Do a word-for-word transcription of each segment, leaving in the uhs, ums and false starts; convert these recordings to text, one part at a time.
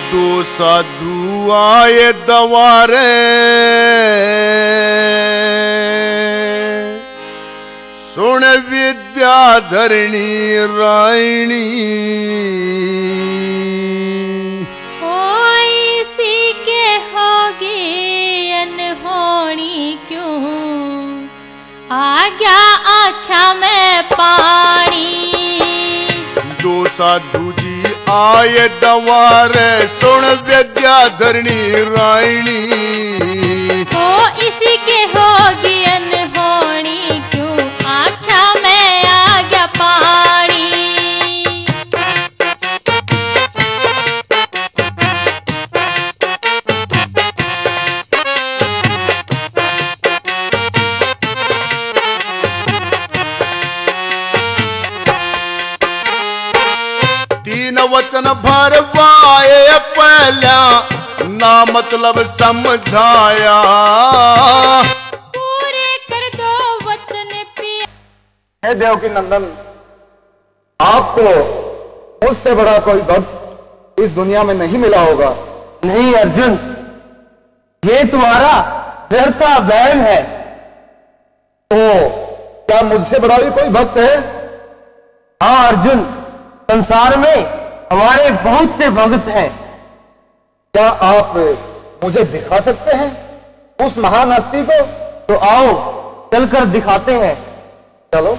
दो साधु आए दवारे, सुन विद्याधरणी रायणी। होई सी के होगी अनहोनी क्यों, आ गया आँखा में पानी। दो साधु जी आए दवारे, सुन विद्याधरणी रायणी। हो इसी के होगी अनहोनी क्यों, आँखा में आ गया पानी। तीन वचन भरवाए पहला, ना मतलब समझाया। पूरे कर दो वचन पिया। हे देवकी नंदन, आपको मुझसे बड़ा कोई भक्त इस दुनिया में नहीं मिला होगा। नहीं अर्जुन, ये तुम्हारा व्यर्था वहम है। तो क्या मुझसे बड़ा भी कोई भक्त है? हाँ अर्जुन, संसार में हमारे बहुत से भक्त हैं। क्या आप मुझे दिखा सकते हैं उस महान हस्ती को? तो आओ चलकर दिखाते हैं। चलो।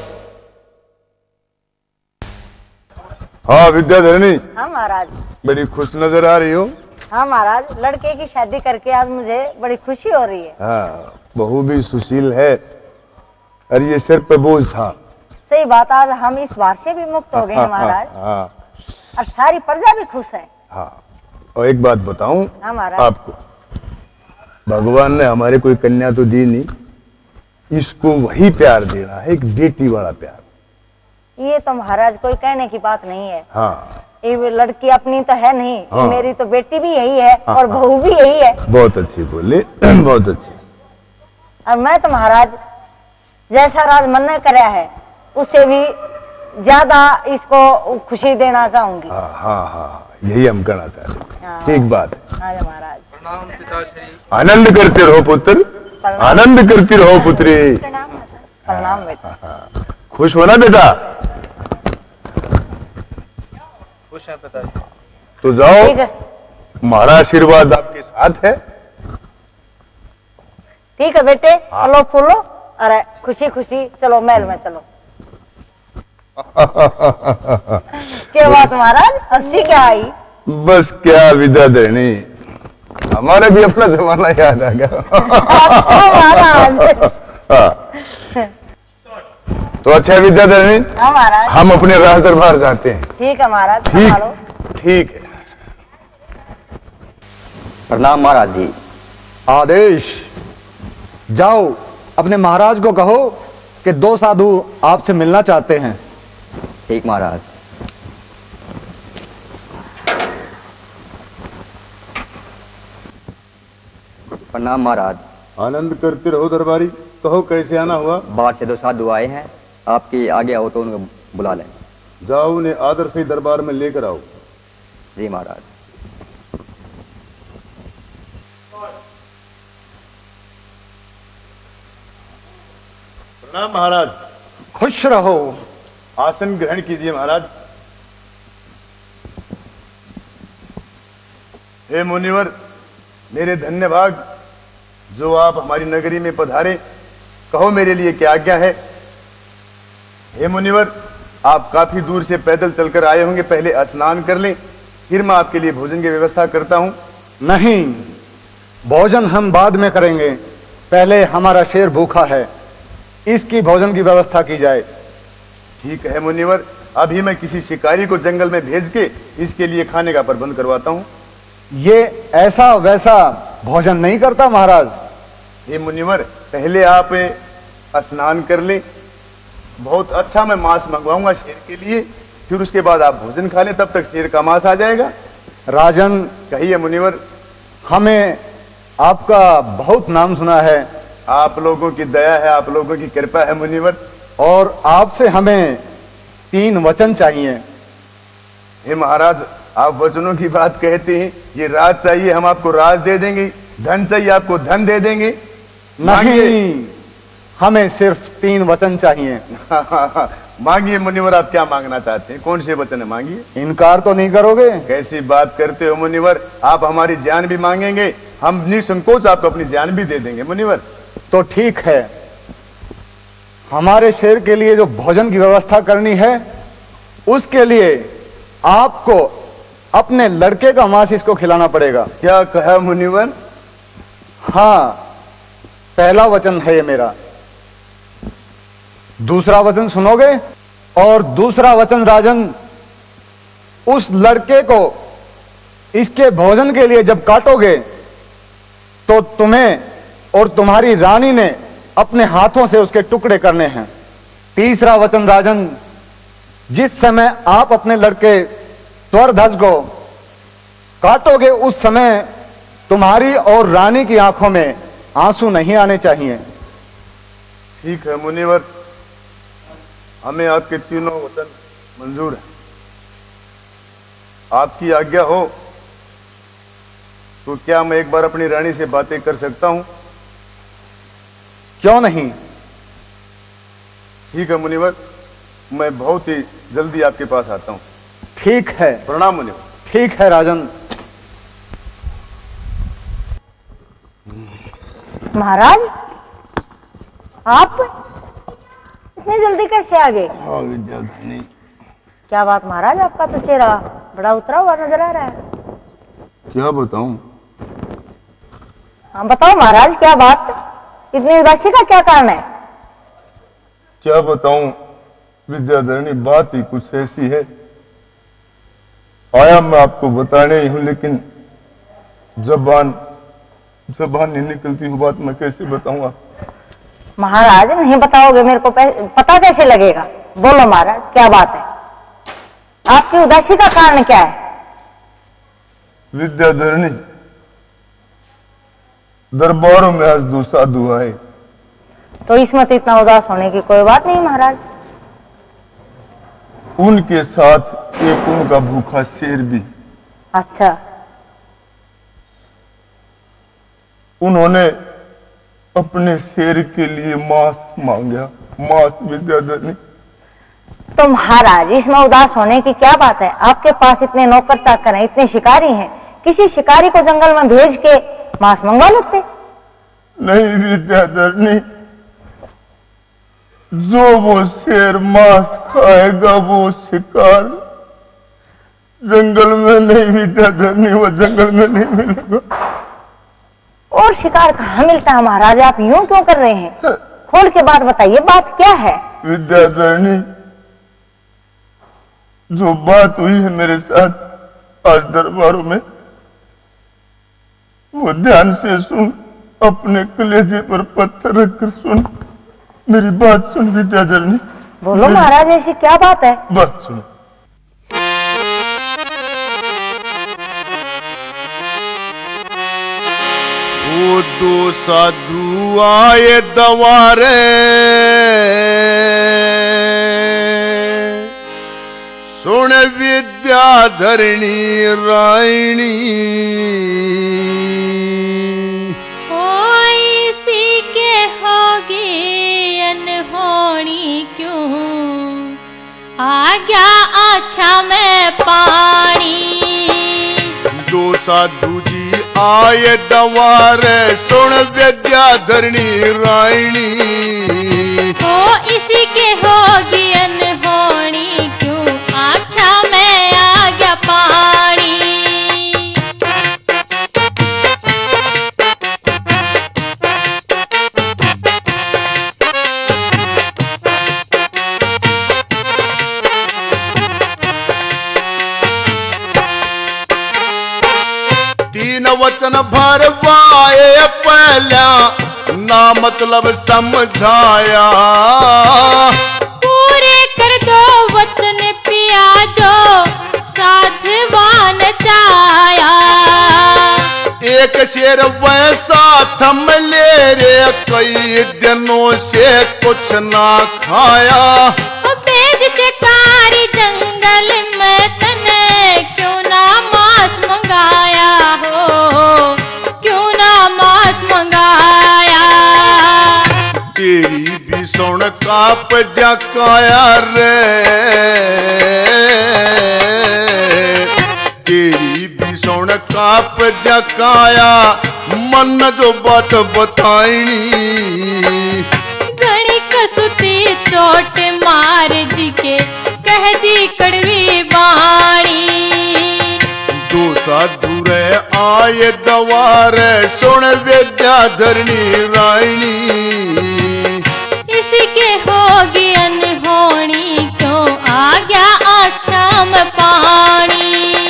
हाँ विद्याधरणी। हाँ महाराज। बड़ी खुश नजर आ रही हो। हाँ महाराज, लड़के की शादी करके आज मुझे बड़ी खुशी हो रही है। हाँ, बहू भी सुशील है और ये सिर पे बोझ था। सही बात, आज हम इस भार से भी मुक्त हो गए हैं महाराज। हाँ। और सारी प्रजा भी खुश है। हाँ, और एक बात बताऊं हाँ महाराज। आपको, भगवान ने हमारे कोई कन्या तो दी नहीं, इसको वही प्यार देना है, एक बेटी वाला प्यार। ये तो महाराज कोई कहने की बात नहीं है। हाँ। ये लड़की अपनी तो है नहीं। हाँ। मेरी तो बेटी भी यही है। हाँ, और बहू भी यही है। बहुत अच्छी बोले, बहुत अच्छी। और मैं तो महाराज जैसा राज मन ने कराया है उससे भी ज्यादा इसको खुशी देना चाहूंगी। हाँ हाँ हाँ, यही हम करना चाहते हैं। ठीक बात है। हाँ महाराज। प्रणाम पिताश्री। आनंद करते रहो पुत्र, आनंद करती रहो पुत्री। प्रणाम बेटा। खुश हो ना बेटा? खुश है पिताजी। तो जाओ, हमारा आशीर्वाद आपके साथ है। ठीक है बेटे, फलो फूलो। अरे खुशी खुशी चलो महल में चलो। क्या बात महाराज, हंसी क्या आई? बस क्या विद्याधरणी, हमारा भी अपना जमाना याद आ गया। अच्छा महाराज। तो अच्छा विद्याधरणी, हाँ महाराज। हम अपने राज दरबार जाते हैं। ठीक है महाराज। ठीक ठीक है। प्रणाम महाराज जी। आदेश। जाओ अपने महाराज को कहो कि दो साधु आपसे मिलना चाहते हैं। ठीक महाराज। प्रणाम महाराज। आनंद करते रहो दरबारी। कहो कैसे आना हुआ? बाहर से दो साधु आए हैं, आपकी आगे आओ तो उनको बुला लें। जाओ, उन्हें आदर से दरबार में लेकर आओ। जी महाराज। प्रणाम महाराज। खुश रहो। आसन ग्रहण कीजिए महाराज। हे मुनिवर, मेरे धन्य भाग जो आप हमारी नगरी में पधारे। कहो मेरे लिए क्या आज्ञा है? हे मुनिवर, आप काफी दूर से पैदल चलकर आए होंगे, पहले स्नान कर लें, फिर मैं आपके लिए भोजन की व्यवस्था करता हूं। नहीं, भोजन हम बाद में करेंगे, पहले हमारा शेर भूखा है, इसकी भोजन की व्यवस्था की जाए। ठीक है मुनिवर, अभी मैं किसी शिकारी को जंगल में भेज के इसके लिए खाने का प्रबंध करवाता हूं। ये ऐसा वैसा भोजन नहीं करता महाराज। हे मुनिवर, पहले आप स्नान कर ले, बहुत अच्छा मैं मांस मंगवाऊंगा शेर के लिए, फिर उसके बाद आप भोजन खा लें, तब तक शेर का मांस आ जाएगा। राजन, कहिए मुनिवर। हमें आपका बहुत नाम सुना है। आप लोगों की दया है, आप लोगों की कृपा है मुनिवर। और आपसे हमें तीन वचन चाहिए। हे महाराज, आप वचनों की बात कहते हैं, ये राज चाहिए हम आपको राज दे देंगे, धन चाहिए आपको धन दे देंगे। नहीं, हमें सिर्फ तीन वचन चाहिए। मांगिए मुनिवर, आप क्या मांगना चाहते हैं? कौन से वचन है? मांगिए। इनकार तो नहीं करोगे? कैसी बात करते हो मुनिवर, आप हमारी जान भी मांगेंगे, हम निसंकोच आपको अपनी जान भी दे देंगे मुनिवर। तो ठीक है, हमारे शेर के लिए जो भोजन की व्यवस्था करनी है उसके लिए आपको अपने लड़के का मांस इसको खिलाना पड़ेगा। क्या कहा मुनिवर? हाँ, पहला वचन है ये मेरा। दूसरा वचन सुनोगे? और दूसरा वचन राजन, उस लड़के को इसके भोजन के लिए जब काटोगे तो तुम्हें और तुम्हारी रानी ने अपने हाथों से उसके टुकड़े करने हैं। तीसरा वचन राजन, जिस समय आप अपने लड़के त्वरध्वज को काटोगे उस समय तुम्हारी और रानी की आंखों में आंसू नहीं आने चाहिए। ठीक है मुनिवर, हमें आपके तीनों वचन मंजूर है। आपकी आज्ञा हो तो क्या मैं एक बार अपनी रानी से बातें कर सकता हूं? क्यों नहीं? ठीक है मुनिवर, मैं बहुत ही जल्दी आपके पास आता हूं। ठीक है। प्रणाम मुनिवर। ठीक है राजन। महाराज, आप इतनी जल्दी कैसे आ गए? हाँ विद्याधरी। क्या बात महाराज, आपका तो चेहरा बड़ा उतरा हुआ नजर आ रहा है। क्या बताऊं? हाँ बताओ महाराज, क्या बात? इतनी उदासी का क्या कारण है? क्या बताऊं विद्याधरी, बात ही कुछ ऐसी है। आया मैं आपको बताने ही हूं, लेकिन जबान जबान नहीं निकलती हूँ, बात मैं कैसे बताऊं आप? महाराज नहीं बताओगे मेरे को पता कैसे लगेगा? बोलो महाराज, क्या बात है? आपकी उदासी का कारण क्या है? विद्याधरी, दरबारों में आज दो साधु आए। तो इसमें तो इतना उदास होने की कोई बात नहीं महाराज। उनके साथ एक उनका भूखा शेर भी। अच्छा। उन्होंने अपने शेर के लिए मांस मांगा। मांस विद्याधरी। तो महाराज, इसमें उदास होने की क्या बात है? आपके पास इतने नौकर चाकर हैं, इतने शिकारी हैं, किसी शिकारी को जंगल में भेज के मांस मंगवा लेते। नहीं विद्याधरी, जो वो शेर मांस खाएगा वो शिकार जंगल में नहीं विद्याधरी, वो जंगल में नहीं मिलेगा। और शिकार कहाँ मिलता है महाराज? आप यूं क्यों कर रहे हैं? खोल के बात बताइए, बात क्या है? विद्याधरी, जो बात हुई है मेरे साथ आज दरबारों में, वो ध्यान से सुन, अपने कलेजे पर पत्थर रखकर सुन, मेरी बात सुन विद्याधरी। बोलो महाराज, ऐसी क्या बात है? बात सुनो। वो दो साधु आए दवारे, सुन विद्याधरणी रायणी। कोई सी के होगी अनहोनी क्यों, आ गया आँखा में पानी। दो साधु जी आए दवारे, सुन विद्याधरणी रायणी। हो इसी के होगी अनहोनी क्यों, आँखा में आ गया पानी। तीन वचन भरवाए पहला, ना मतलब समझाया। पूरे कर दो वचन पिया जो साधवान चाया। एक शेर वैसा थम ले रे, कई दिनों से कुछ ना खाया। बेज शिकारी जंगल में तने क्यों ना तेरी भीषण काप जकाया रे, तेरी भीषण काप जकाया मन जो बात बताई। घणी कसुती चोट मार दी के कह दी कड़वी बाणी। दो साधु रे आए दवार सुन विद्याधरणी रायणी। इसके होगी अनहोनी क्यों आ गया आँखों में पानी।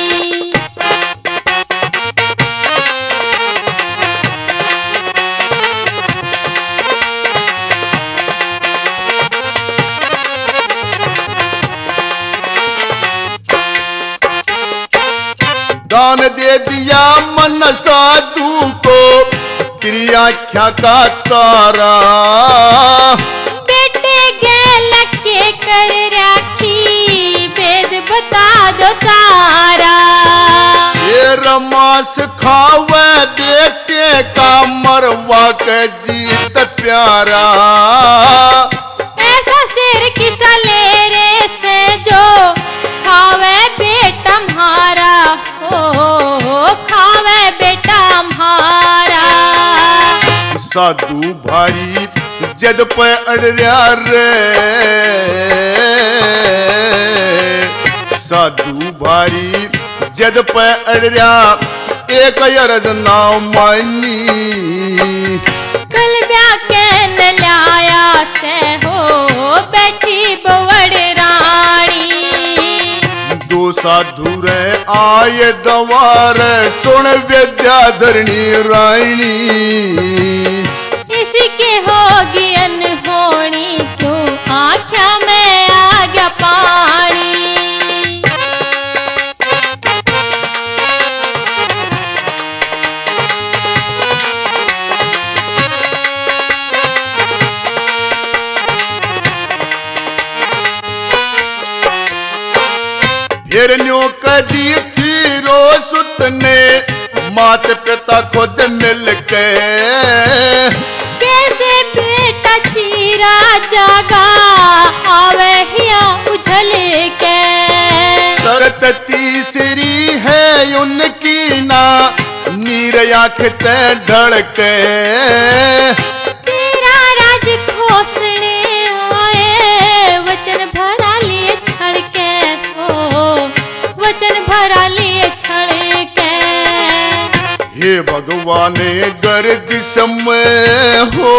दान दे दिया मन साधु को क्रिया क्या का तारा। बेटे गेल के कर राखी वेद बता दो सारा। शेर मांस खावे बेटे का मरवा के जीत प्यारा। ऐसा शेर किसा ले रे से जो खावे बेटा म्हारा। हो खावे बेटा म्हारा। साधु भारी जद पे अड़िया रे, साधु भारी जद पे अड़िया एक अरज नाव मानी। कल ब्याह के न लाया से हो बैठी बवड़ रानी। दो साधु रे आए दवार सुन विद्याधरणी रायणी। इसके होगी अनहोनी क्यों आँखों में आ गया पानी। फिर न्यू कदी थी रो सुतने मात पिता खुद मिल के। कैसे बेटा चीरा जागा आवे हिया उछल के। शरत तीसरी है उनकी ना नीर आँख ते ढड़के। तेरा राज खोसने आए वचन भरा लिए छड़ के। वचन भरा लिए छड़ के। हे भगवान गर्दिश में हो,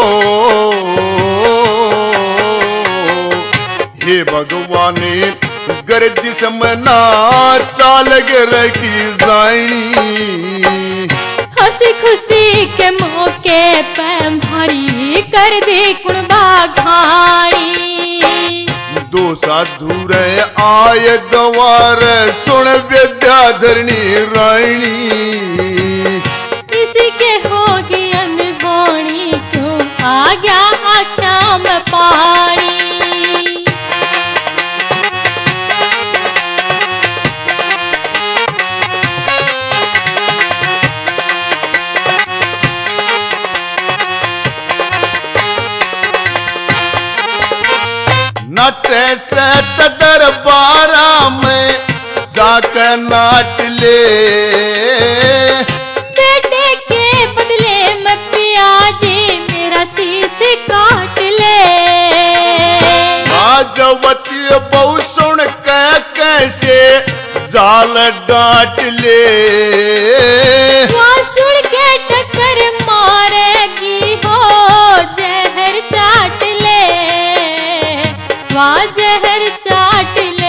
हे भगवान गर्दिश में ना चाल गिर की जाई। हंसी खुशी के मौके पे भारी कर दे कुणबा घाणी। दो साधु रे आए दवार सुन विद्याधरणी रायणी। इसके होगी अनहोनी क्यों आ गया आँखों में पानी। नट से दरबारा में जाकर नाट ले। बेटे के बदले में पिया जी मेरा शीश काट ले। राजवती बहु सुन के कैसे जाल डांट ले। वहाँ सुन के टक्कर मारेगी हो जहर चाट ले। वहाँ जहर चाट ले।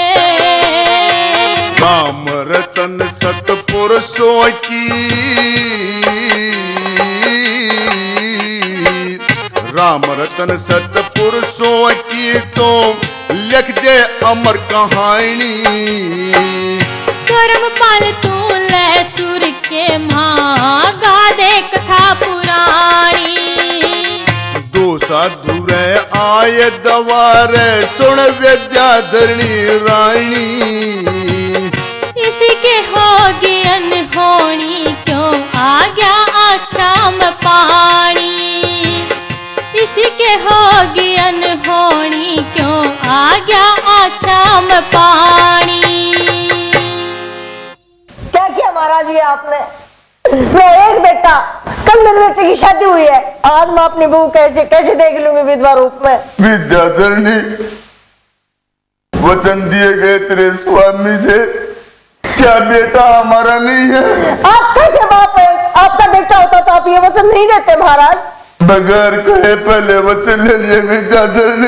राम रतन सतपुरुषों की, राम रतन सतपुरुषों की तो लिख दे अमर कहानी। कर्म पाल तू ले सुर के माँ गा दे कथा पुरानी। दो साधु रे आए दवार सुन विद्याधरणी रायणी। इसके होगी अनहोनी क्यों आ गया आँखों में पानी। किसी के होगी अनहोनी, क्यों आ गया आँखों में पानी। क्या किया महाराज ये आपने? मैं एक बेटा, कल मेरे बेटे की शादी हुई है, आज मैं अपनी बहू कैसे कैसे देख लूंगी विधवा रूप में। विद्याधरणी, वचन दिए गए तेरे स्वामी से, क्या बेटा हमारा नहीं है? आप कैसे बाप है? आपका बेटा होता तो आप ये वचन नहीं देते महाराज। बगैर कहे पहले वचन ले लिए विद्याधरणी।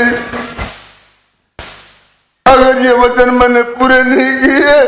अगर ये वचन मैंने पूरे नहीं किए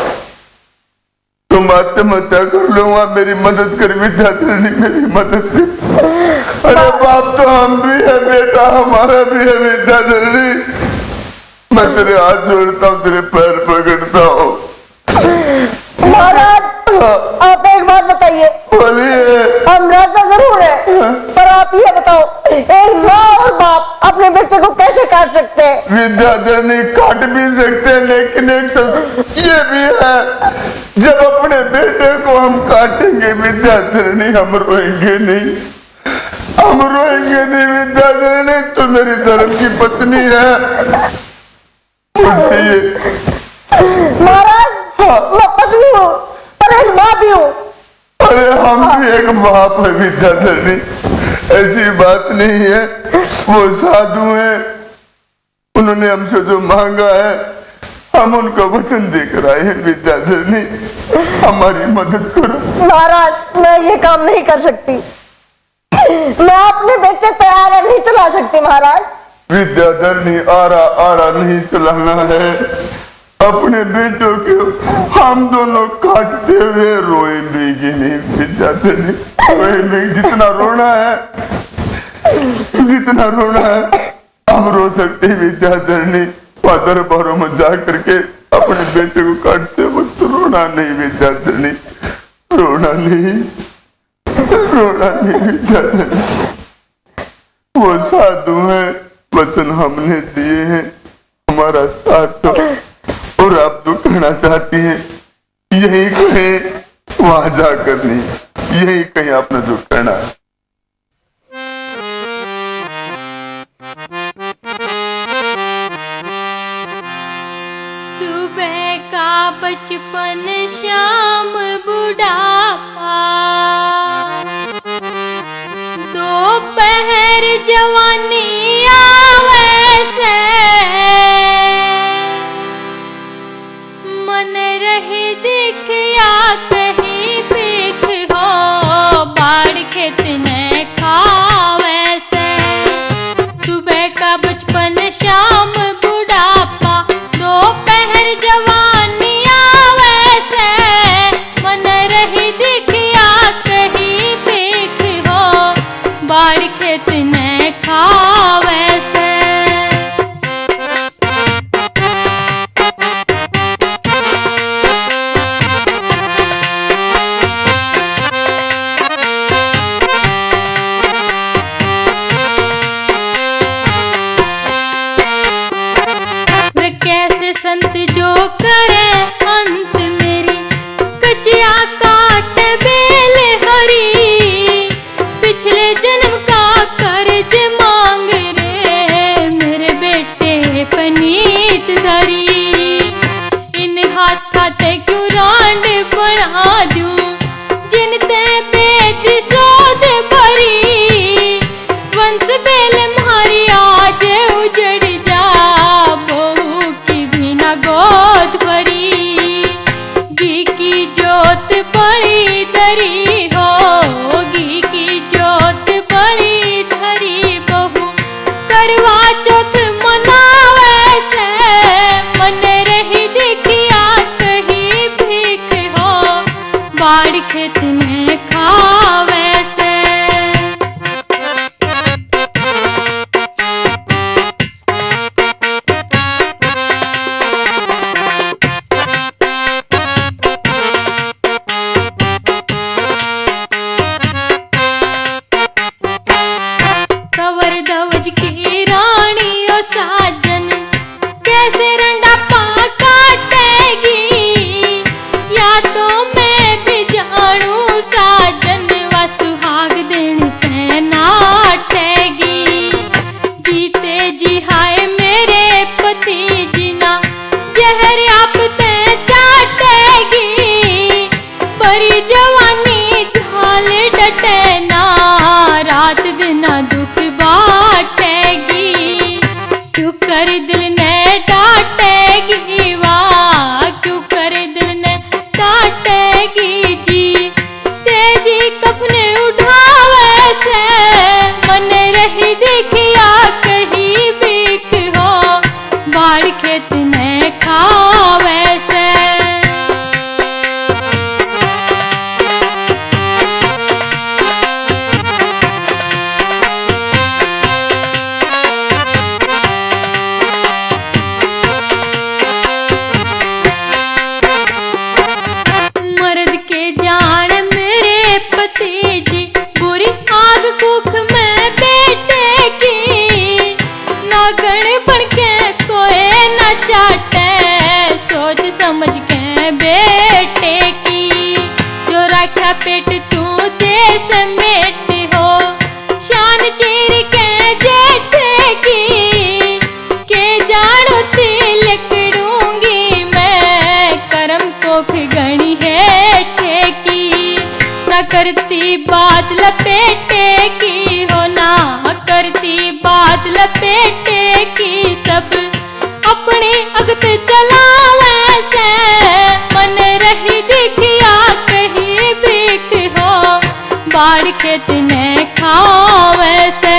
तो मैं आत्महत्या कर लूंगा। मेरी मदद कर विद्याधरणी, मेरी मदद कर। अरे बाप तो हम भी है, बेटा हमारा भी है विद्याधरणी। मैं तेरे हाथ जोड़ता हूँ, तेरे पैर पकड़ता हूँ। महाराज आप एक बात बताइए। बोलिए। हम राजा जरूर है, पर आप ये बताओ, एक माँ और बाप अपने बेटे को कैसे काट सकते हैं? विद्याधरणी, काट भी सकते हैं, लेकिन एक शब्द ये भी है, जब अपने बेटे को हम काटेंगे विद्याधरणी, हम रोएंगे नहीं, हम रोएंगे नहीं विद्याधरणी। तू मेरी धर्म की पत्नी है, मुझसे ये। महाराज मैं पत्नी हूँ पर एक माँ भी हूँ। अरे हम भी एक बाप है विद्याधरणी, ऐसी बात नहीं है। वो साधु हैं, उन्होंने हमसे जो मांगा है हम उनको वचन देकर आए हैं। विद्याधरणी, हमारी मदद करो। महाराज मैं ये काम नहीं कर सकती, मैं अपने बेटे पे आरा नहीं चला सकती महाराज। विद्याधरणी, आरा आरा नहीं चलाना है। अपने बेटों के हम दोनों काटते हुए रोएंगे नहीं विद्याधरणी, रोएंगे। जितना रोना है, जितना रोना है हम रो सकते हैं विद्याधरणी। दरबारों में जा करके अपने बेटे को काटते वक्त तो रोना नहीं विद्याधरणी, रोना नहीं, रोना नहीं विद्याधरणी। वो साधु हैं, वचन हमने दिए हैं, हमारा साथ दो। और आप जो कहना चाहती हैं यही कहें, वहां जाकर नहीं, यही कहें आपने जो कहना है। सुबह का बचपन, शाम बुढ़ापा, दोपहर जवानी आवे से, मन रहे दिख या कहीं भीख हो, बाढ़ खेत न खावे से। सुबह का बचपन, शाम बुढ़ापा, दोपहर जवानी आवे से, मन रहे दिख या कहीं भीख हो, बाढ़ खेत न खावे से। संत जो करे अंत मेरी, कचिया काट बेल हरी, पिछले जन्म का कर्ज मांग रे, मेरे बेटे पनीत धरी। इन हाथा ते क्यों रांड बना दूं, जिन ते बेद सोध भरी, वंश बेल म्हारी आज उजड़ जा, गोद भरी। घी की जोत बड़ी धरी हो, घी की जोत बड़ी धरी बहू, करवा चौथ मनावे से, मन रही दिखिया कहीं भीख हो, बाढ़ खेत ने खावे से। की रानी ओ साजन, कैसे रंडा पा काटेगी, या तो मैं भी जानू साजन, वा सुहाग दिन ते नाटेगी। तेजी हाय मेरे पति जी ना जहर आप ते चाटेगी, परी जवानी झाल डटे ना रात दिन दुख बाटेगी, क्यों कर दिल ने डांटेगी वाह क्यों कर दिल ने डांटेगी जी। तेजी कपने उठावे से मन रही देखिया कहीं बीख हो, बाढ़ खेत ने खावे से। मर्द के जान मेरे पति जी बुरी आग कुख में बेटे की, नागण बन के कोई न चाटे सोच समझ के बेटे की, जो रखा पेट तू दे समेट हो शान चीर के जेठे की, के जानो तिलकड़ूंगी मैं करम कोख गणी है ठेकी, ना करती बात लपेटे की हो ना करती बात लपेटे की, सब अपनी अगत चलावे से मन रही दिखिया कहीं बीख हो, बाढ़ खेत ने खावे से।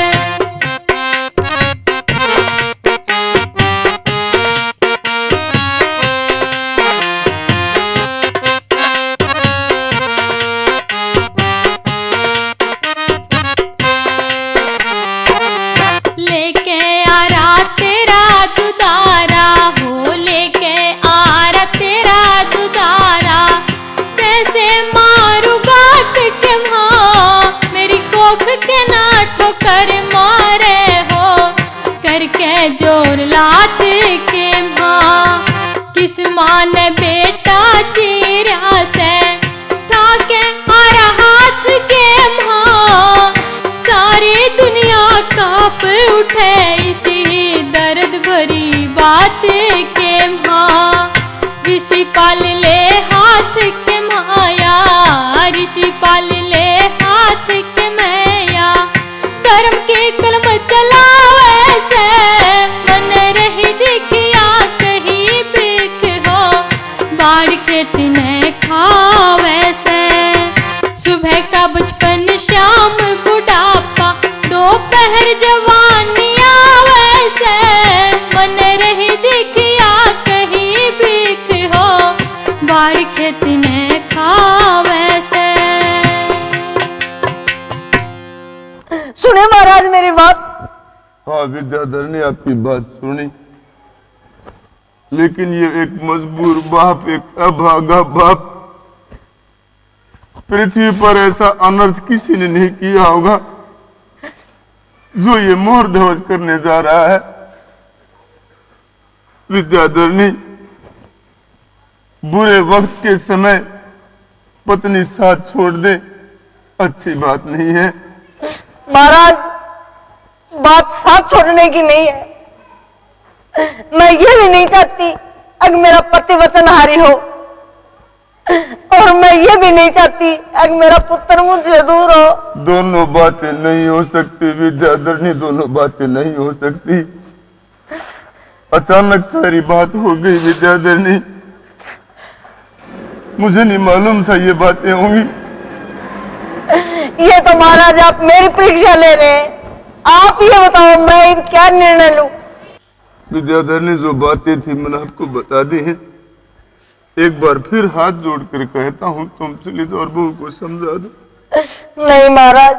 लेके आ रहा तेरा दुदारा हो लेके आ रहा तेरा दुदारा, कैसे मारू गात के माँ मेरी कोख के ना ठोकर मारे हो, करके जोर लात के माँ किस माँ ने बेटा चीरा से, ठाके आ रहा हाथ के माँ सारी दुनिया कांप उठे इसी दर्द भरी बात के माँ, ऋषि पाल ले हाथ के माया ऋषि पाल ले हाथ के मैया, धर्म के कलम चलावे से मन रही दिखिया कहीं बीख हो, बाढ़ खेत ने खावे से। सुबह का बचपन शाम बुढ़ापा दोपहर जवानी आवे से, मन रही दिखिया कहीं बीख हो, बाढ़ खेत ने खावे से। सुने महाराज मेरी बात। हाँ विद्याधर ने आपकी बात सुनी, लेकिन ये एक मजबूर बाप एक अभागा बाप, पृथ्वी पर ऐसा अनर्थ किसी ने नहीं किया होगा जो ये मोर ध्वज करने जा रहा है। विद्याधरनी बुरे वक्त के समय पत्नी साथ छोड़ दे अच्छी बात नहीं है। महाराज बात साथ छोड़ने की नहीं है, मैं ये भी नहीं चाहती अगर मेरा पति वचनहारी हो, और मैं ये भी नहीं चाहती अगर मेरा पुत्र मुझसे दूर हो। दोनों बातें नहीं हो सकती विद्याधरनी, दोनों बातें नहीं हो सकती। अचानक सारी बात हो गई विद्याधरनी, मुझे नहीं मालूम था ये बातें होंगी। ये तो महाराज आप मेरी परीक्षा ले रहे हैं, आप ये बताओ मैं क्या निर्णय लूं। विद्याधरनी जो बातें थी मैंने आपको बता दी हैं, एक बार फिर हाथ जोड़कर कहता हूँ तुम चलित और बहू को समझा दो। नहीं महाराज,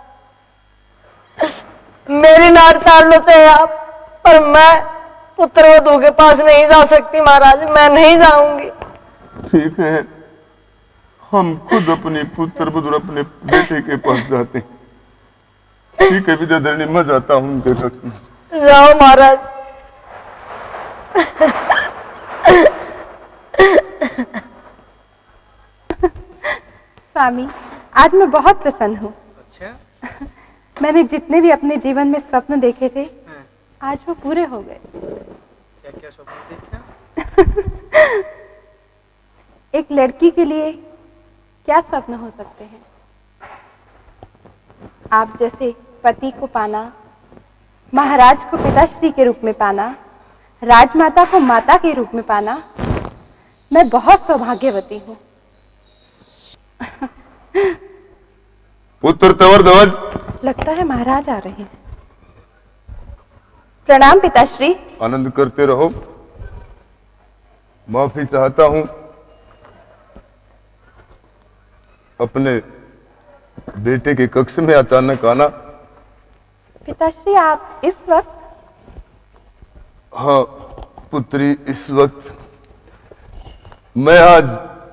मेरी नाट टाल लो चाहे आप, पर मैं पुत्र वधू के पास नहीं जा सकती महाराज, मैं नहीं जाऊंगी। ठीक है, हम खुद अपने पुत्र वधू अपने बेटे के पास जाते हैं। ठीक है विद्याधरनी, मैं जाता हूँ उनके कक्ष में। जाओ महाराज। स्वामी, आज मैं बहुत प्रसन्न हूँ। अच्छा? मैंने जितने भी अपने जीवन में स्वप्न देखे थे आज वो पूरे हो गए। क्या क्या स्वप्न देखा? एक लड़की के लिए क्या स्वप्न हो सकते हैं? आप जैसे पति को पाना, महाराज को पिताश्री के रूप में पाना, राजमाता को माता के रूप में पाना, मैं बहुत सौभाग्यवती हूँ। पुत्र तंवर ध्वज, लगता है महाराज आ रहे हैं। प्रणाम पिताश्री। आनंद करते रहो। माफी चाहता हूं, अपने बेटे के कक्ष में अचानक आना। पिताश्री आप इस वक्त? हाँ पुत्री, इस वक्त मैं आज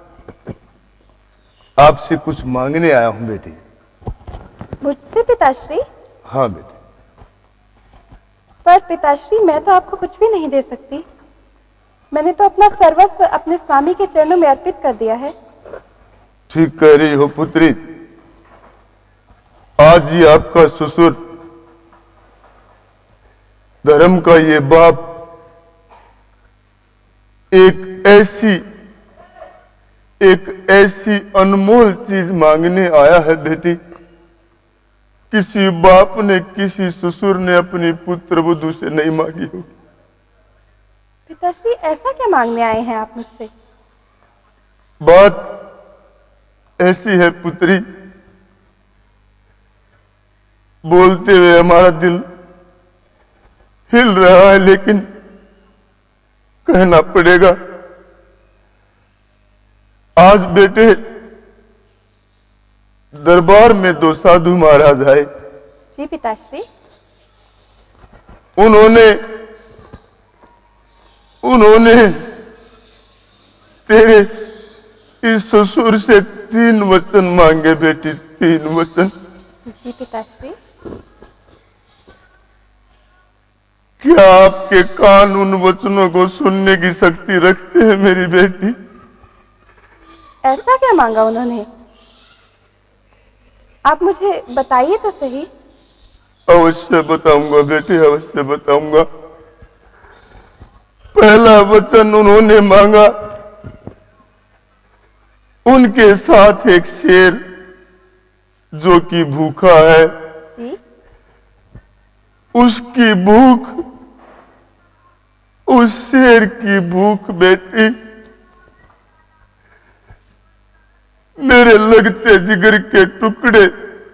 आपसे कुछ मांगने आया हूं बेटी। मुझसे पिताश्री? हाँ बेटी। पर पिताश्री मैं तो आपको कुछ भी नहीं दे सकती। मैंने तो अपना सर्वस्व अपने स्वामी के चरणों में अर्पित कर दिया है। ठीक कह रही हो पुत्री। आज ही आपका ससुर, धर्म का ये बाप, एक ऐसी एक ऐसी अनमोल चीज मांगने आया है बेटी। किसी बाप ने, किसी ससुर ने अपनी पुत्र वधू से नहीं मांगी हो। पिताश्री ऐसा क्या मांगने आए हैं आप मुझसे? बात ऐसी है पुत्री, बोलते हुए हमारा दिल हिल रहा है, लेकिन कहना पड़ेगा। आज बेटे दरबार में दो साधु महाराज आए। जी पिताश्री। उन्होंने उन्होंने तेरे इस ससुर से तीन वचन मांगे बेटी, तीन वचन। जी पिताश्री। क्या आपके कान उन वचनों को सुनने की शक्ति रखते हैं मेरी बेटी? ऐसा क्या मांगा उन्होंने? आप मुझे बताइए तो सही। अवश्य बताऊंगा बेटी, अवश्य बताऊंगा। पहला वचन उन्होंने मांगा, उनके साथ एक शेर जो कि भूखा है, जी? उसकी भूख, उस शेर की भूख बेटी मेरे लगते जिगर के टुकड़े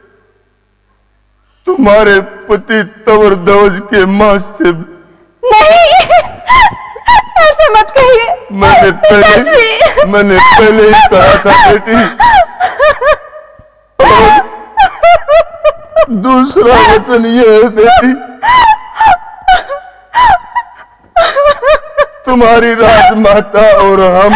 तुम्हारे पति तंवर ध्वज के मांस से। नहीं, ऐसे मत कहिए। मैंने पहले मैंने पहले ही कहा था बेटी। और दूसरा वचन ये है बेटी, तुम्हारी राजमाता और हम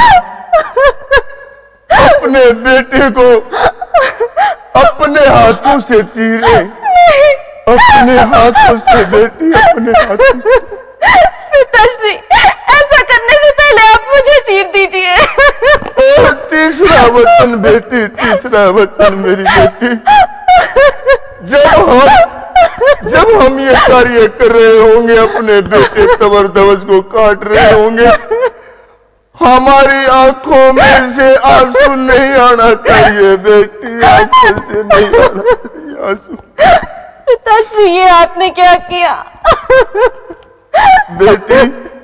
अपने बेटे को अपने हाथों से चीरे, अपने हाथों से बेटी, अपने हाथों से। पिताश्री ऐसा करने से पहले आप मुझे चीर दीजिए। और तीसरा वचन बेटी, तीसरा वचन मेरी बेटी, जब हम जब हम ये कार्य कर रहे होंगे, अपने बेटे तंवर ध्वज को काट रहे होंगे, हमारी आंखों में से आंसू नहीं आना चाहिए बेटी, आंखों से नहीं आना चाहिए आंसू। पिताश्री ये आपने क्या किया? बेटी,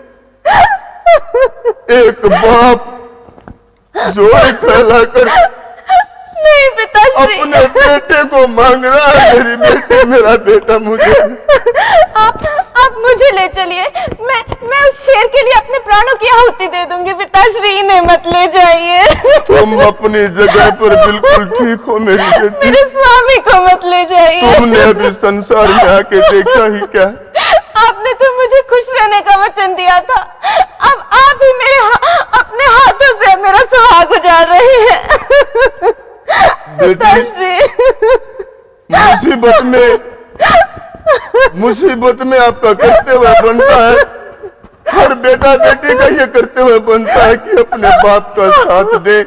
एक बाप जोड़े फैलाकर नहीं पिताश्री, अपने बेटे को मांग रहा है। मेरी बेटी, मेरा बेटा मुझे आप आप मुझे ले चलिए। मैं मैं उस शेर के लिए अपने प्राणों की आहुति दे दूंगी। पिताश्री इन्हें मत ले जाइए। तुम अपनी जगह पर बिल्कुल ठीक हो मेरी बेटी। मेरे स्वामी को मत ले जाइए। तुमने अभी संसार में आके देखा ही क्या? आपने तो मुझे खुश रहने का वचन दिया था, अब आप ही मेरे हा, अपने हाथों से मेरा सुहाग उजाड़ रहे हैं। बेटी, मुसीबत में मुसीबत में आपका करते हुए बनता है, हर बेटा बेटी का ये करते हुए बनता है कि अपने बाप का साथ दे।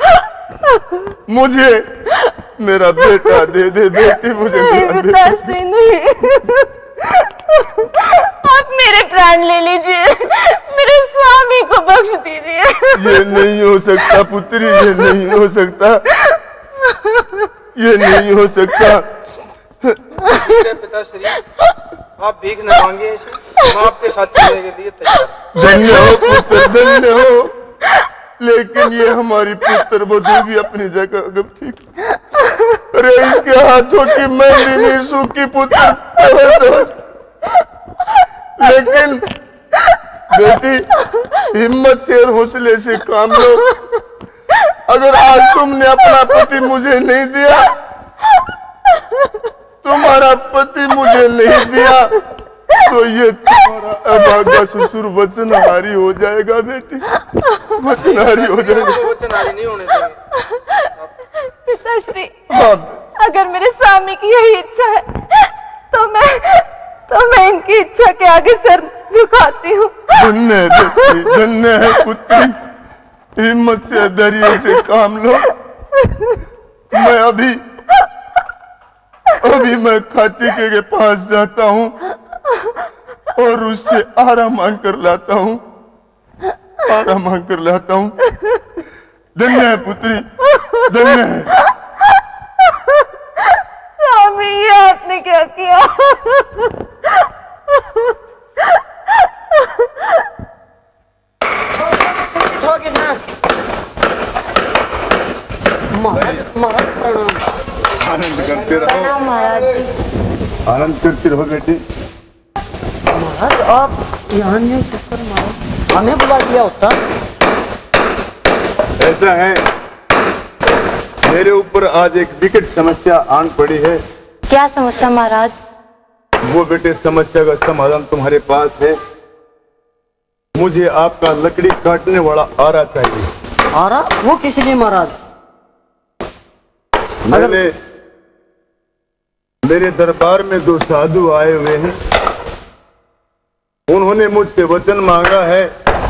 मुझे मेरा बेटा दे दे बेटी, मुझे नहीं, मेरा बेटा। नहीं। आप प्राण ले लीजिए, मेरे स्वामी को बख्श दीजिए। ये नहीं हो सकता पुत्री, ये नहीं हो सकता, ये नहीं हो सकता। पिताश्री, आप भीख न मांगिए इसे, हम आपके साथ चलने के लिए तैयार। धन्य हो पुत्र, धन्य हो, लेकिन ये हमारी पुत्र वधू भी अपनी जगह अब ठीक। अरे इसके हाथों की मेहंदी नहीं सूखी पुत्र, लेकिन बेटी हिम्मत से और हौसले से काम लो। अगर आज तुमने अपना पति मुझे नहीं दिया, तुम्हारा पति मुझे नहीं दिया, तो ये तुम्हारा अभागा ससुर वचनहारी हो जाएगा बेटी, वचनहारी हो जाएगा। वचनहारी नहीं होने देंगे पिताश्री। हाँ, अगर मेरे स्वामी की यही इच्छा है तो मैं तो मैं इनकी इच्छा के आगे सर झुकाती हूँ। धन्य है बेटी, धन्य है पुत्री, हिम्मत से धैर्य से काम लो। मैं अभी अभी मैं खातिके के पास जाता हूँ और उससे आराम मांग कर लाता हूँ, आराम मांग कर लाता हूँ। धन्य है पुत्री, धन्य है। स्वामी, ये आपने क्या किया? आनंद करते रहो महाराज जी। आनंद करते रहो बेटी। महाराज आप यहाँ नहीं चक्कर मारो, हमें बुला दिया होता। ऐसा है, मेरे ऊपर आज एक विकट समस्या आन पड़ी है। क्या समस्या महाराज? वो बेटे समस्या का समाधान तुम्हारे पास है। मुझे आपका लकड़ी काटने वाला आरा चाहिए। आरा? वो किस लिए महाराज? मैंने मेरे दरबार में दो साधु आए हुए हैं, उन्होंने मुझसे वचन मांगा है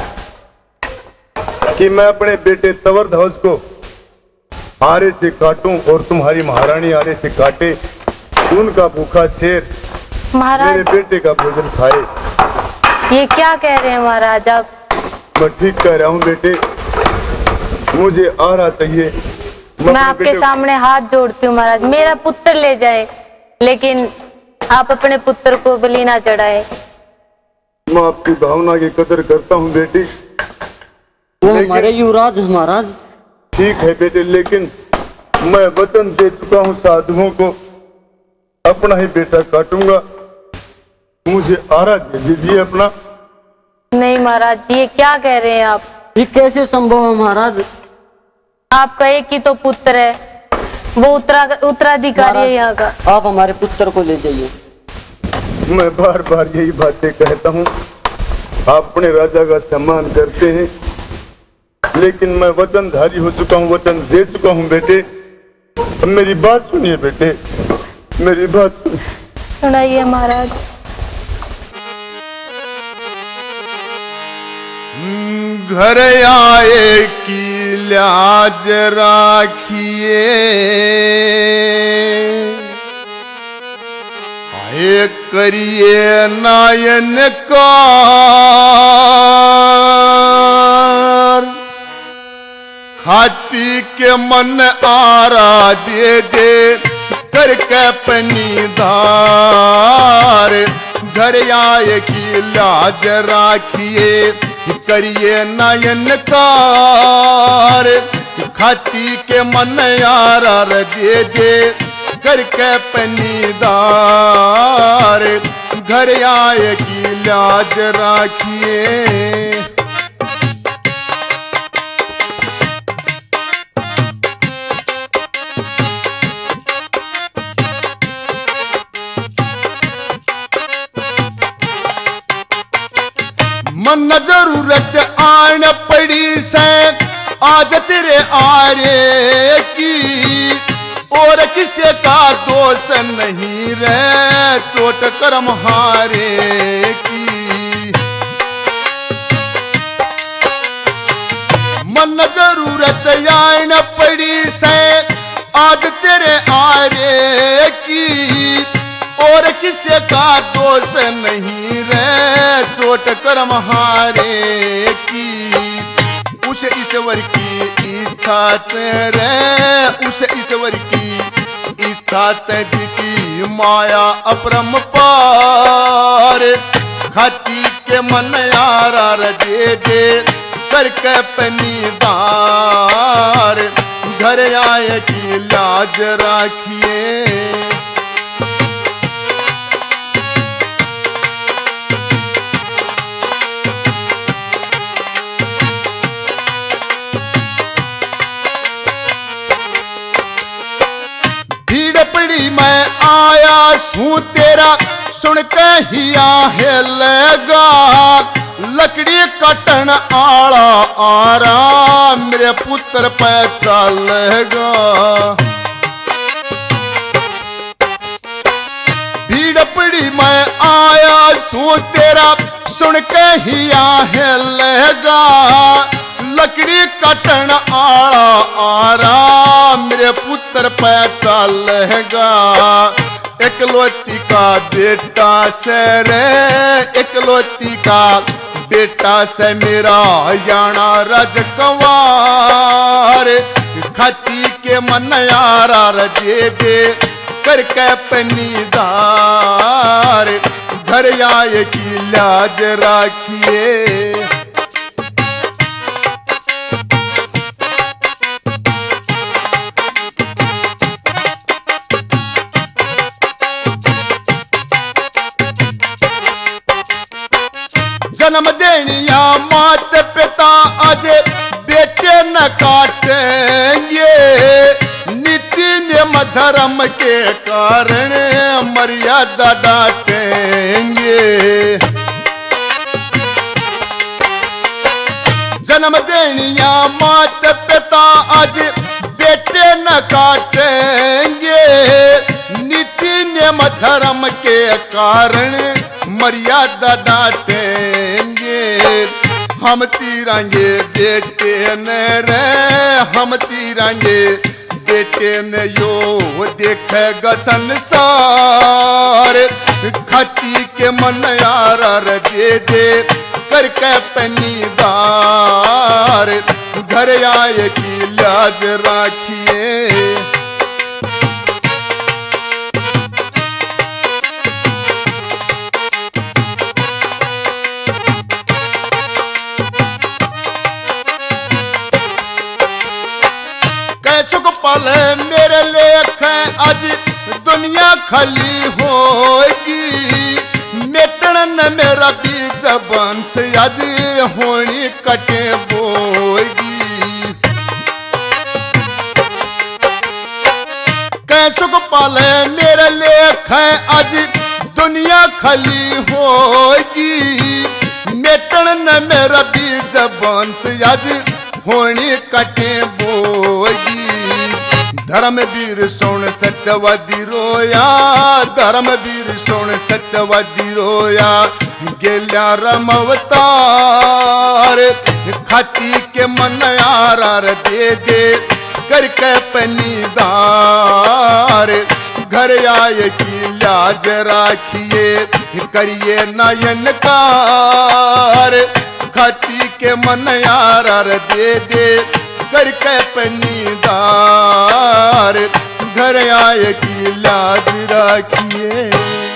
कि मैं अपने बेटे तवर ध्वज को आरे से काटूं और तुम्हारी महारानी आरे से काटे, उनका भूखा शेर महाराज मेरे बेटे का भोजन खाए। ये क्या कह रहे हैं महाराज आप? मैं ठीक कह रहा हूँ बेटे, मुझे आरा चाहिए। मैं आपके सामने हाथ जोड़ती हूँ महाराज, मेरा पुत्र ले जाए, लेकिन आप अपने पुत्र को बलि ना चढ़ाए। मैं आपकी भावना की कदर करता हूँ बेटी। वो हमारे युवराज महाराज। ठीक है बेटे, लेकिन मैं वचन दे चुका हूँ साधुओं को, अपना ही बेटा काटूंगा। मुझे आरा दे दीजिए अपना। नहीं महाराज, ये क्या कह रहे हैं आप? ये कैसे संभव है महाराज? आपका एक ही तो पुत्र है, वो उत्तरा उत्तराधिकारी है यहाँ का। आप हमारे पुत्र को ले जाइए। मैं बार बार यही बातें कहता हूँ, आप अपने राजा का सम्मान करते हैं, लेकिन मैं वचनधारी हो चुका हूँ, वचन दे चुका हूँ बेटे। अब मेरी बात सुनिए बेटे, मेरी बात सुनिए। सुनाइए महाराज। घर आए की लाज राखिए, आए करिए नायन कार, खाती के मन आरा दे दे करके पनीदार। घर आए की लाज राखिए, करिए नयन कार, खाती के मन यारा दे दे करके पनीदार। घर आए की लाज राखिए। मन जरूरत आन पड़ी से आज तेरे आरे की, और किसी का दोष नहीं रे चोट कर्म हारे की। मन जरूरत आन पड़ी से आज तेरे आरे की, और किसी का दोष नहीं रे लोट कर्म हारे की, उस ईश्वर की इच्छा तेरे, उस ईश्वर की इच्छा तेरी की माया अपरम पार। खाती के मन यारा रजे दे करके पनीदार, घर आए की लाज राखिए। भीड़ पड़ी मैं आया सू तेरा, सुन के ही आहे लगा, लकड़ी कटन आला आरा मेरे पुत्र पे चलेगा। भीड़ पड़ी मैं आया सू तेरा, सुन के ही आहे लगा, लकड़ी कटन आला आरा मेरे पुत्र पे चलेगा। एकलौती का बेटा से रे, एकलौती का बेटा से मेरा याना राजकुमार। खाती के मन यारा रजे दे करके पनीदार, घर आए की लाज राखिए। जन्म देनिया मात पिता आज बेटे न काटेंगे, नीति नियम धर्म के कारण मर्यादा डांटेंगे। जन्म देनिया मात पिता आज बेटे न काटेंगे, नीति नियम धर्म के कारण मर्यादा डांटेंगे। हम चीरांगे बेटे ने रे, हम चीरांगे बेटे ने यो देखेगा संसार। खाती के मन यारा रजे दे करके पनीदार, घर आए की लाज राखिए। सुख पल मेरे लेख आज दुनिया खाली होगी, मेटन न मेरा बीच बंश आज होनी कटे बोगी। कै सुख पल मेरे लेख आज दुनिया खाली होगी, मेटन न मेरा बीच बंश आज होनी कटे बोगी। धर्मवीर सुन सत्यवादी रोया, धर्मवीर सुन सत्यवादी रोया, गेल्या राम अवतार। खाती के मन यारा दे दे करके पनीदार, घर आए की लाज राखिए, करिए नयन कार। खाती के मन यारा दे दे करके पनीदार, घर आए की लाज राखिए।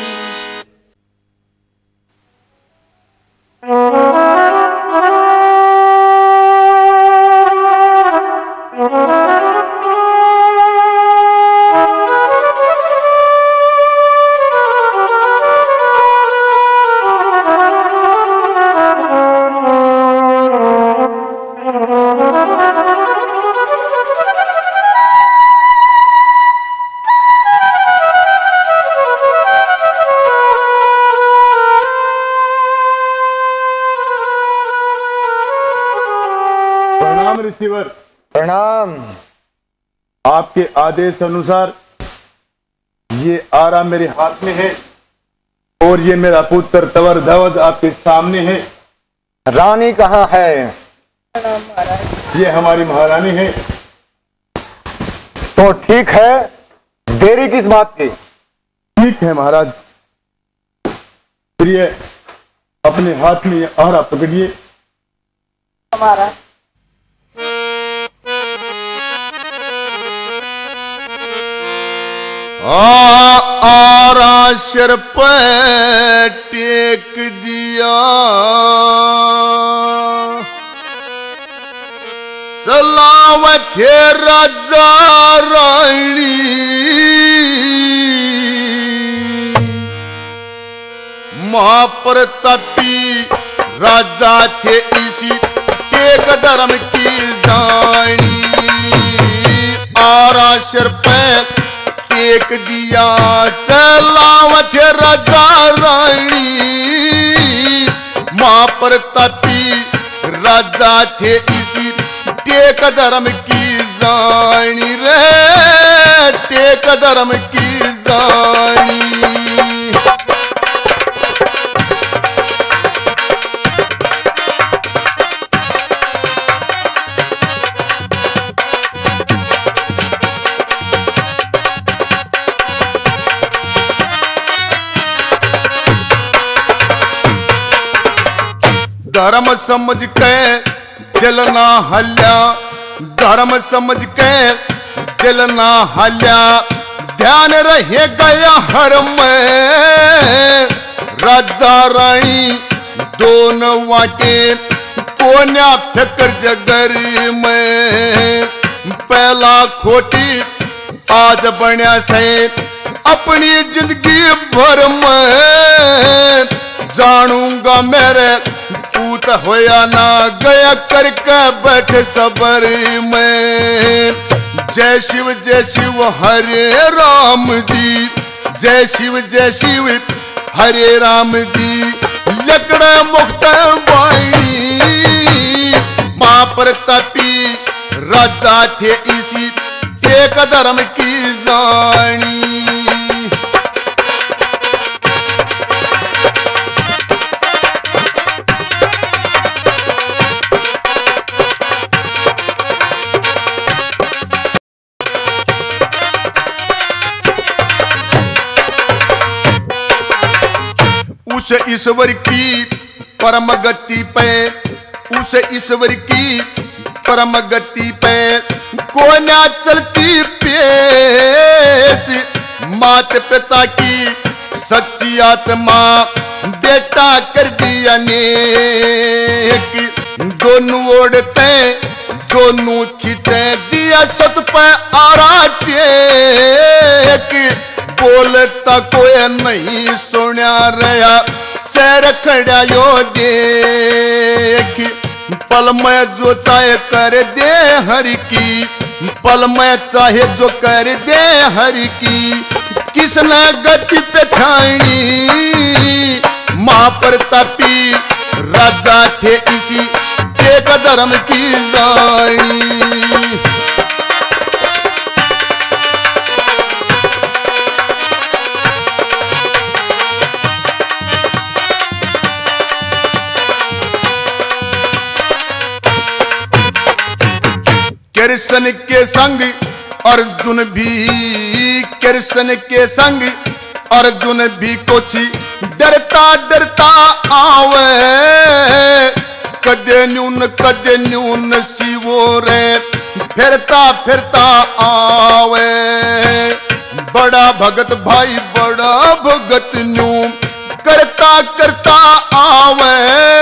रिसीवर प्रणाम। आपके आदेश अनुसार ये आरा मेरे हाथ में है और ये मेरा पुत्र तवर ध्वज आपके सामने है। रानी कहाँ है? ये हमारी महारानी है। तो ठीक है, देरी किस बात की? ठीक है महाराज। प्रिय अपने हाथ में आरा पकड़िए। हमारा आरा सिर पे टेक दिया, सलामत है राजा रानी, महाप्रतापी राजा थे इसी टेक धर्म की जानी। आरा सिर पे टेक दिया, चलावत है राजा रानी, महाप्रतापी राजा थे इसी टेक धर्म की जानी रे, टेक धर्म की जानी। धर्म समझ के दिल ना हल्या, धर्म समझ के दिल ना हल्या, ध्यान रहे गया हर में राजा रानी दोनों वाके कोन्या फिक्र जगर में। पहला खोटी आज बन्या से अपनी जिंदगी भर में, जानूंगा मेरे पूत होया ना गया करके बैठे सबर में। जय शिव जय शिव हरे राम जी, जय शिव जय शिव हरे राम जी। लकड़े मुक्त बाई महाप्रतापी राजा थे इसी टेक धर्म की जानी। उस ईश्वर की परम गति पे, उस ईश्वर की परम गति पे कोन्या चलती पेश। मात पिता की सच्ची आत्मा बेटा कर दिया नेक। दोनों ओढ़ते दोनों खींचे दिया सत पे आरा टेक। बोलता कोई नहीं सुना रहा सैर खड़ा यो देख। पल में जो चाहे कर दे हरि की, पल में चाहे जो कर दे हरि की। किसने गति पे छाई महाप्रतापी राजा थे इसी टेक धर्म की जाई। कृष्ण के संग अर्जुन भी, कृष्ण के संग अर्जुन भी कुछ डरता डरता आवे। कदे न्यून कदे न्यून शिवो रे फिरता फिरता आवे। बड़ा भगत भाई बड़ा भगत न्यू करता करता आवे।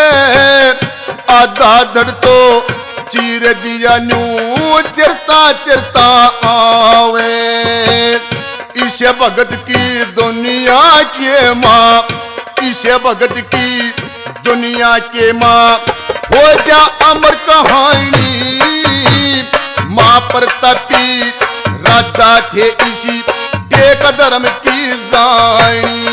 आधा धड़ तो चीर दिया न्यू चिरता चिरता आवे। इसे भगत की दुनिया के माँ, इसे भगत की दुनिया के माँ हो जा अमर कहानी। माँ प्रतापी राजा थे इसी टेक धर्म की जानी।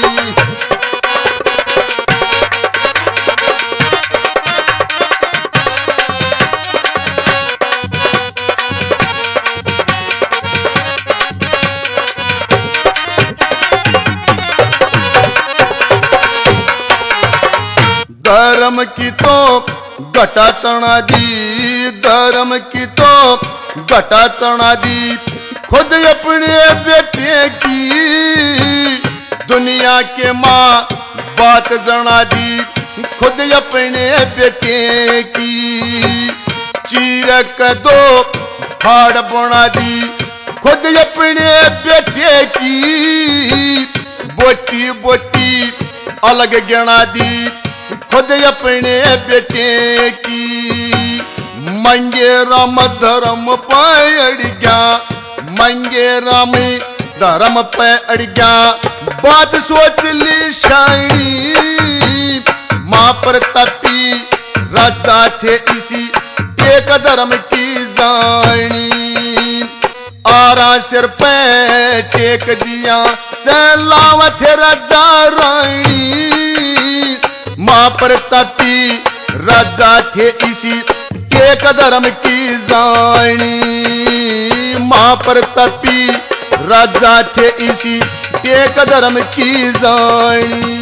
धर्म की तो घटा तना दी, धर्म की तो घटा तना दी। खुद अपने बेटे की दुनिया के माँ बात जना दी। खुद अपने बेटे की चीरक दो फाड़ बना दी, खुद अपने बेटे की बोटी बोटी अलग गिना दी, खुद अपने बेटे की मंगे राम धर्म पे अड़ गया, मंगे राम धर्म पे अड़ गया, बात सोच ली शायरी मां पर तपी राजा थे इसी एक धर्म की जानी, आरा सिर पे टेक दिया चलावा थे राजा रानी, मां पर तपी राजा थे इसी एक धर्म की जानी, मां पर तपी राजा थे इसी एक धर्म की जानी।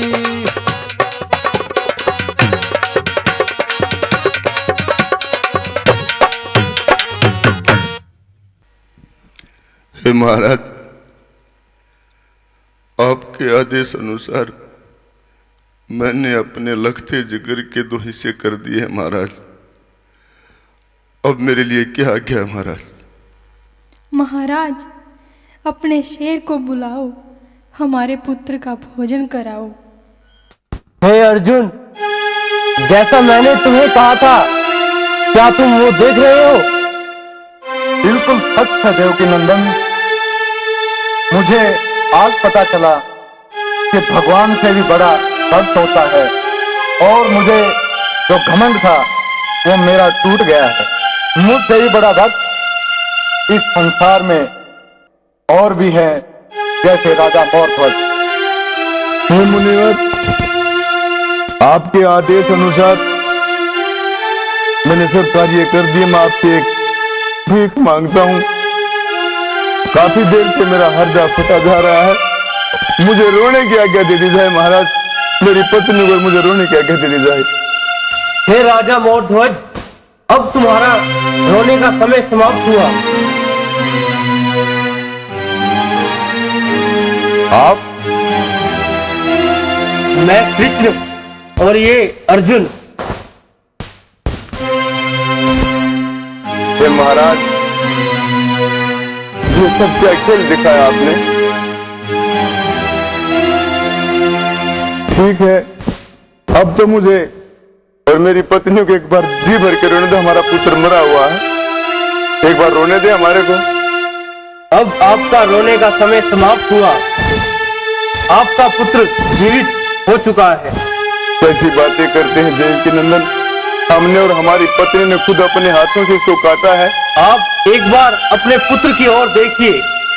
हे महाराज, आपके आदेश अनुसार मैंने अपने लखते जिगर के दो हिस्से कर दिए हैं महाराज। अब मेरे लिए क्या आज्ञा है महाराज? महाराज, अपने शेर को बुलाओ, हमारे पुत्र का भोजन कराओ। हे अर्जुन, जैसा मैंने तुम्हें कहा था, क्या तुम वो देख रहे हो? बिल्कुल सच है देवकी नंदन। मुझे आज पता चला कि भगवान से भी बड़ा भक्त होता है, और मुझे जो घमंड था वो मेरा टूट गया है। मुझसे ही बड़ा भक्त इस संसार में और भी है, जैसे राजा मोरध्वज। हे मुनिवर, आपके आदेश अनुसार मैंने सब कार्य कर दिए। मैं आपसे एक भीख मांगता हूँ। काफी देर से मेरा हृदय फटा जा रहा है, मुझे रोने की आज्ञा दे दी जाए महाराज। मेरी पत्नी को मुझे रोने की आज्ञा दे दी जाए। हे राजा मोरध्वज, अब तुम्हारा रोने का समय समाप्त हुआ। आप? मैं कृष्ण और ये अर्जुन। हे महाराज, ये सब क्या खेल दिखाया आपने? ठीक है, अब तो मुझे और मेरी पत्नी को एक बार जी भर के रोने दो। हमारा पुत्र मरा हुआ है, एक बार रोने दे हमारे को। अब आपका रोने का समय समाप्त हुआ। आपका पुत्र जीवित हो चुका है। कैसी बातें करते हैं देवकी नंदन, हमने और हमारी पत्नी ने खुद अपने हाथों से इसको काटा है। आप एक बार अपने पुत्र की ओर देखिए।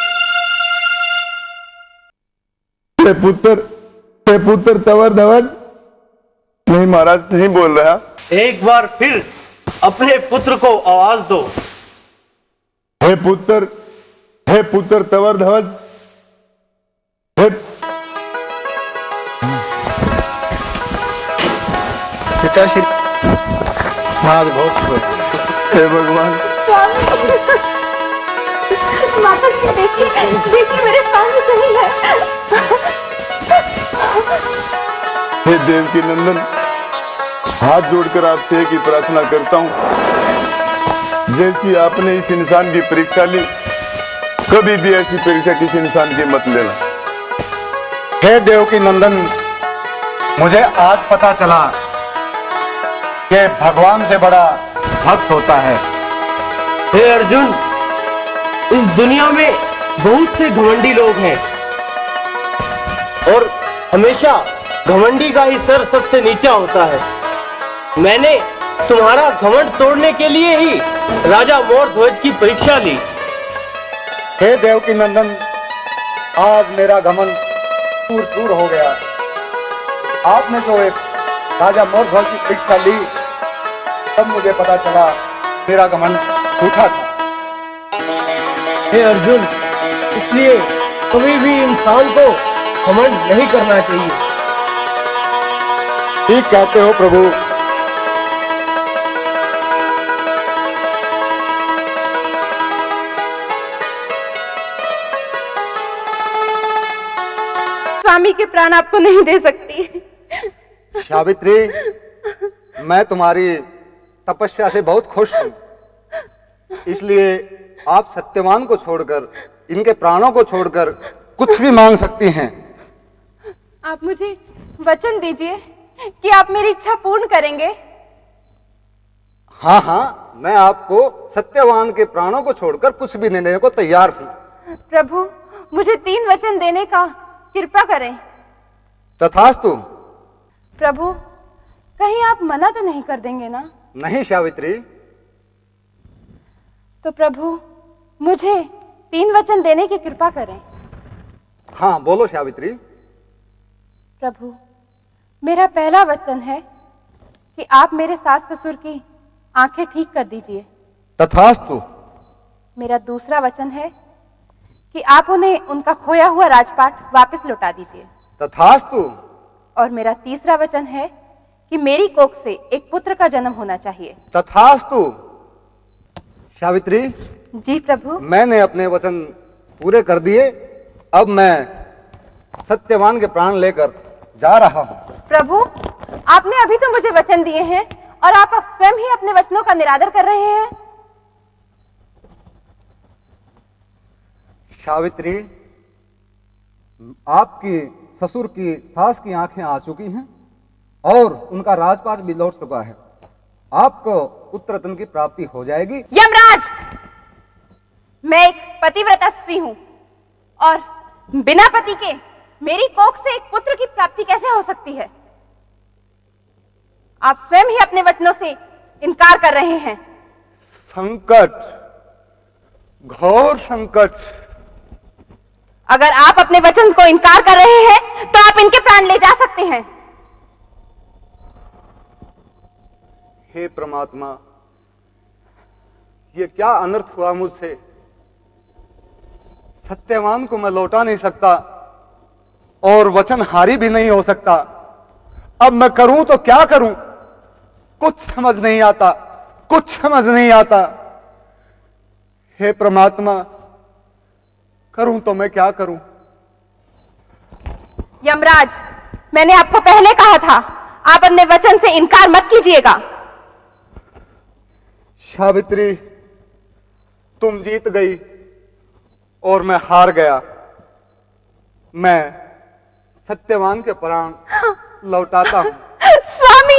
हे पुत्र, हे पुत्र तवर धवज। नहीं महाराज, नहीं बोल रहा। एक बार फिर अपने पुत्र को आवाज दो। हे पुत्र, हे पुत्र तवर ध्वज। हे पिताश्री महाराज, बहुत शुभ। हे भगवान, माता श्री देखिए, देखिए मेरे सामने सही है। हे देवकी नंदन, हाथ जोड़कर आपसे एक ही प्रार्थना करता हूं, जैसी आपने इस इंसान की परीक्षा ली, कभी भी ऐसी परीक्षा किसी इंसान की मत लेना। हे देवकी नंदन, मुझे आज पता चला कि भगवान से बड़ा भक्त होता है। हे अर्जुन, इस दुनिया में बहुत से घमंडी लोग हैं और हमेशा घमंडी का ही सर सबसे नीचा होता है। मैंने तुम्हारा घमंड तोड़ने के लिए ही राजा मोरध्वज की परीक्षा ली। हे देवकी नंदन, आज मेरा घमंड दूर दूर हो गया। आपने जो एक राजा मोरध्वज की परीक्षा ली, तब मुझे पता चला मेरा घमंड झूठा था। हे अर्जुन, इसलिए कभी भी इंसान को घमंड नहीं करना चाहिए। ठीक कहते हो प्रभु। स्वामी के प्राण आपको नहीं दे सकती, सावित्री, मैं तुम्हारी तपस्या से बहुत खुश हूं, इसलिए आप सत्यवान को छोड़कर, इनके प्राणों को छोड़कर कुछ भी मांग सकती हैं। आप मुझे वचन दीजिए कि आप मेरी इच्छा पूर्ण करेंगे। हाँ हाँ, मैं आपको सत्यवान के प्राणों को छोड़कर कुछ भी देने को तैयार हूं। प्रभु, मुझे तीन वचन देने का कृपा करें। तथास्तु। प्रभु, कहीं आप मना तो नहीं कर देंगे ना? नहीं सावित्री। तो प्रभु, मुझे तीन वचन देने की कृपा करें। हाँ बोलो सावित्री। प्रभु, मेरा पहला वचन है कि आप मेरे सास ससुर की आंखें ठीक कर दीजिए। तथास्तु। मेरा दूसरा वचन है कि आप उन्हें उनका खोया हुआ राजपाट वापस लौटा दीजिए। तथास्तु। और मेरा तीसरा वचन है कि मेरी कोख से एक पुत्र का जन्म होना चाहिए। तथास्तु। सावित्री। जी प्रभु। मैंने अपने वचन पूरे कर दिए, अब मैं सत्यवान के प्राण लेकर जा रहा हूं। प्रभु, आपने अभी तो मुझे वचन दिए हैं और आप अब स्वयं ही अपने वचनों का निरादर कर रहे हैं। सावित्री, आपकी ससुर की सास की आंखें आ चुकी हैं और उनका राजपाट भी लौट चुका है। आपको पुत्र रत्न की प्राप्ति हो जाएगी। यमराज, मैं एक पतिव्रता स्त्री हूं और बिना पति के मेरी कोख से एक पुत्र की प्राप्ति कैसे हो सकती है? आप स्वयं ही अपने वचनों से इनकार कर रहे हैं। संकट, घोर संकट। अगर आप अपने वचन को इनकार कर रहे हैं तो आप इनके प्राण ले जा सकते हैं। हे परमात्मा, ये क्या अनर्थ हुआ मुझसे। सत्यवान को मैं लौटा नहीं सकता और वचनहारी भी नहीं हो सकता। अब मैं करूं तो क्या करूं, कुछ समझ नहीं आता, कुछ समझ नहीं आता। हे परमात्मा, करूं तो मैं क्या करूं। यमराज, मैंने आपको पहले कहा था, आप अपने वचन से इनकार मत कीजिएगा। सावित्री, तुम जीत गई और मैं हार गया। मैं सत्यवान के प्राण लौटाता हूं। स्वामी,